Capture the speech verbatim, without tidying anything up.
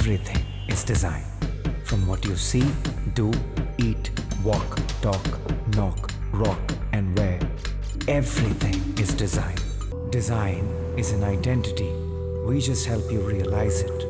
Everything is design. From what you see, do, eat, walk, talk, knock, rock and wear. Everything is design. Design is an identity. We just help you realize it.